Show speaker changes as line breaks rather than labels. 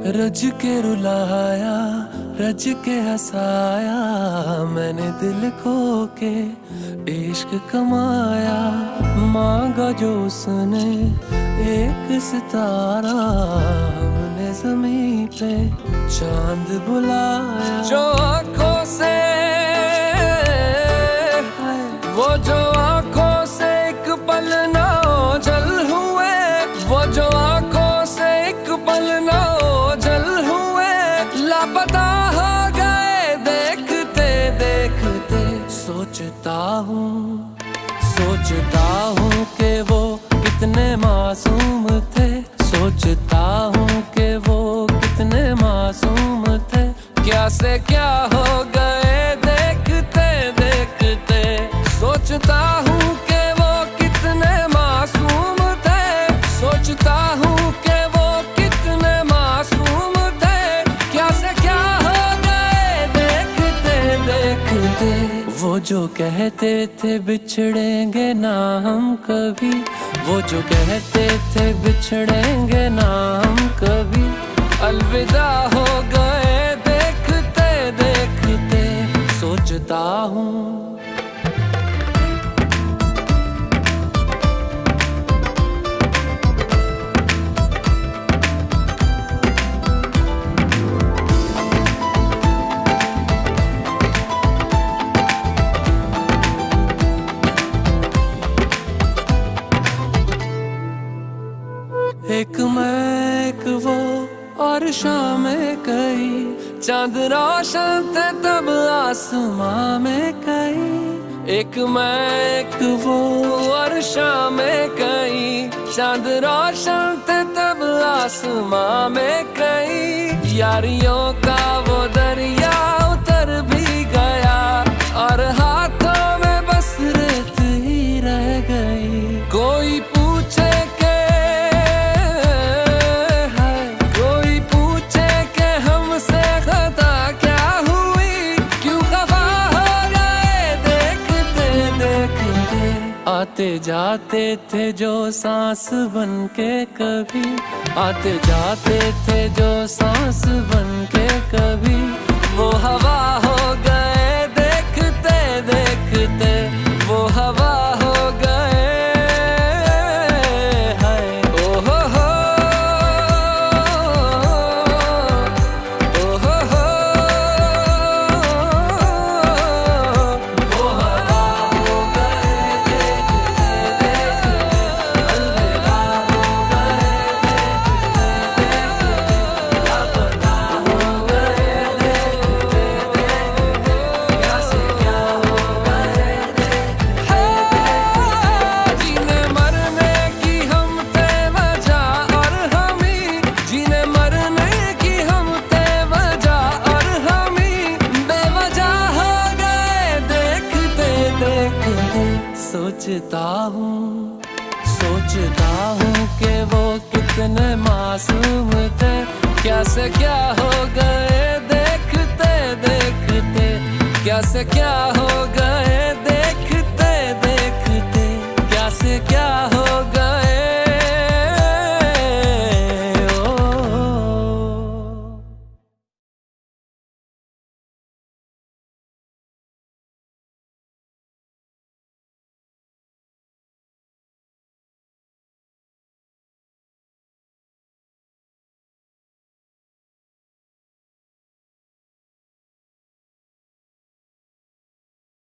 रज के रुलाया, रज के हंसाया, मैंने दिल खो के इश्क कमाया। मांगा जो उसने एक सितारा, हमने ज़मीं पे चांद बुलाया। जो आँखों से वो जो आँखों से एक पल ना ओझल हुए, वो जो आँखों से एक पल ना ओझल हुए, लापता हो गए देखते देखते। सोचता हूँ कि वो कितने मासूम थे, सोचता हूँ कि वो कितने मासूम थे। क्या से क्या हो गए देखते देखते। सोचता हूँ कि वो कितने मासूम थे, सोचता हूँ कि वो कितने मासूम थे। क्या से क्या हो गए देखते देखते। वो जो कहते थे बिछड़ेंगे ना हम कभी, वो जो कहते थे बिछड़ेंगे ना हम कभी, अलविदा हो गए देखते देखते। सोचता हूँ एक मैं एक वो और शामें कई, चांद रोशन थे तब आसमां में कई। एक मैं एक वो और शामें कई, चांद रोशन थे तब आसमां में कई। यारियों का वो दरिया उतर भी गया और हाथों में बस रेत ही रह गई। कोई पूछे आते जाते थे जो सांस बन के कभी, आते जाते थे जो सांस बन के कभी, वो हवा हो गए देखते देखते। वो हवा हो गए हाय ओ हो हो, ओ हो हो। वो हवा हो गए, सोचता हूँ कि वो कितने मासूम थे। क्या से क्या हो गए देखते देखते। क्या से क्या हो